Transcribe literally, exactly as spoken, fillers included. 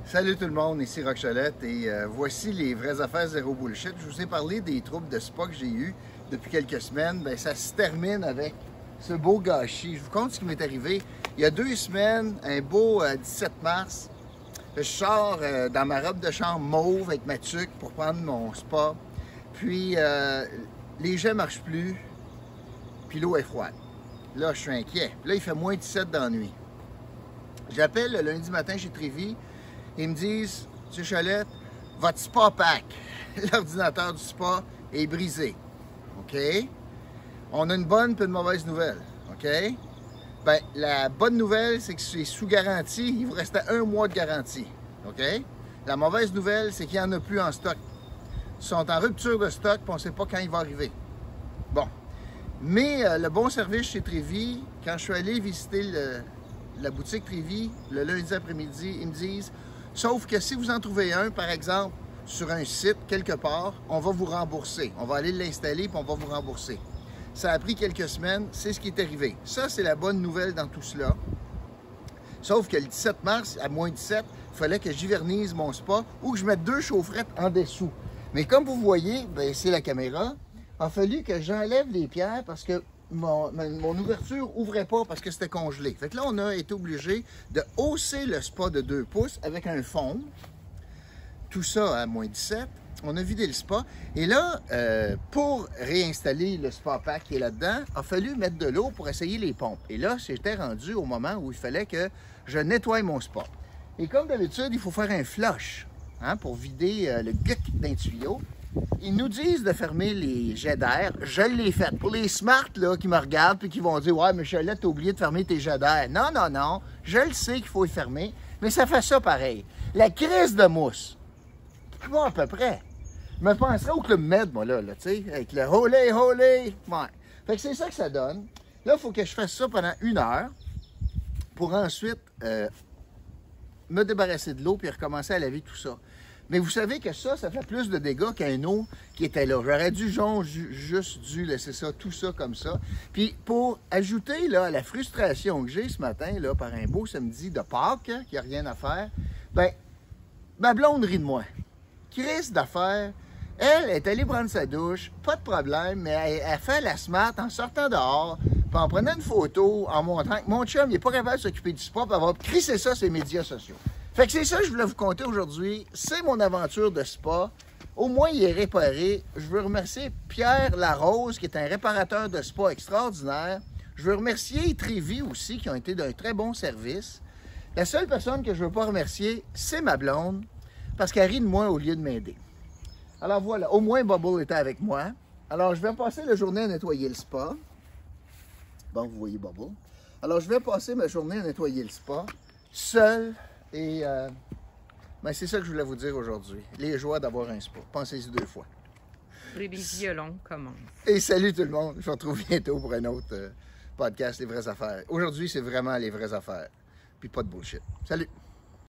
Salut tout le monde, ici Rock Cholette et euh, voici les vraies affaires zéro bullshit. Je vous ai parlé des troubles de spa que j'ai eu depuis quelques semaines. Bien, ça se termine avec ce beau gâchis. Je vous compte ce qui m'est arrivé. Il y a deux semaines, un beau euh, dix-sept mars, je sors euh, dans ma robe de chambre mauve avec ma tuque pour prendre mon spa. Puis euh, les jets ne marchent plus, puis l'eau est froide. Là, je suis inquiet. Là, il fait moins dix-sept dans la nuit. J'appelle le lundi matin chez Trévi. Ils me disent, M. Cholette, votre spa pack, l'ordinateur du spa est brisé. OK? On a une bonne et une mauvaise nouvelle. OK? Bien, la bonne nouvelle, c'est que c'est sous garantie. Il vous restait un mois de garantie. OK? La mauvaise nouvelle, c'est qu'il n'y en a plus en stock. Ils sont en rupture de stock et on ne sait pas quand il va arriver. Bon. Mais euh, le bon service chez Trévi, quand je suis allé visiter le, la boutique Trévi le lundi après-midi, ils me disent, sauf que si vous en trouvez un, par exemple, sur un site, quelque part, on va vous rembourser. On va aller l'installer et on va vous rembourser. Ça a pris quelques semaines, c'est ce qui est arrivé. Ça, c'est la bonne nouvelle dans tout cela. Sauf que le dix-sept mars, à moins dix-sept, il fallait que j'hivernise mon spa ou que je mette deux chaufferettes en dessous. Mais comme vous voyez, c'est la caméra, il a fallu que j'enlève les pierres parce que mon, mon ouverture n'ouvrait pas parce que c'était congelé. Fait que là, on a été obligé de hausser le spa de deux pouces avec un fond. Tout ça à moins dix-sept. On a vidé le spa. Et là, euh, pour réinstaller le spa pack qui est là-dedans, il a fallu mettre de l'eau pour essayer les pompes. Et là, j'étais rendu au moment où il fallait que je nettoie mon spa. Et comme d'habitude, il faut faire un flush hein, pour vider euh, le guc d'un tuyau. Ils nous disent de fermer les jets d'air. Je l'ai fait. Pour les smarts là, qui me regardent et qui vont dire « Ouais, mais Cholette, t'as oublié de fermer tes jets d'air. » Non, non, non. Je le sais qu'il faut les fermer, mais ça fait ça pareil. La crise de mousse. Bon, à peu près. Je me penserais au Club Med, moi, là, là tu sais, avec le « Holé, holé ». Ouais. Fait que c'est ça que ça donne. Là, il faut que je fasse ça pendant une heure pour ensuite euh, me débarrasser de l'eau puis recommencer à laver tout ça. Mais vous savez que ça, ça fait plus de dégâts qu'un eau qui était là. J'aurais dû genre, ju juste dû laisser ça, tout ça comme ça. Puis pour ajouter là, à la frustration que j'ai ce matin, là, par un beau samedi de Pâques, hein, qui n'a rien à faire, ben ma blonde rit de moi. Crise d'affaires. Elle est allée prendre sa douche, pas de problème, mais elle, elle fait la smart en sortant dehors, puis en prenant une photo, en montrant que mon chum, il n'est pas capable de s'occuper du sport, puis avoir crissé ça sur les médias sociaux. Fait que c'est ça que je voulais vous conter aujourd'hui. C'est mon aventure de spa. Au moins, il est réparé. Je veux remercier Pierre Larose, qui est un réparateur de spa extraordinaire. Je veux remercier Trévi aussi, qui ont été d'un très bon service. La seule personne que je ne veux pas remercier, c'est ma blonde, parce qu'elle rit de moi au lieu de m'aider. Alors voilà, au moins Bubble était avec moi. Alors, je vais passer la journée à nettoyer le spa. Bon, vous voyez Bubble. Alors, je vais passer ma journée à nettoyer le spa, seul. Et euh, ben c'est ça que je voulais vous dire aujourd'hui. Les joies d'avoir un spa. Pensez-y deux fois. Les violons commencent. Et salut tout le monde. Je vous retrouve bientôt pour un autre euh, podcast, Les vraies affaires. Aujourd'hui, c'est vraiment les vraies affaires. Puis pas de bullshit. Salut!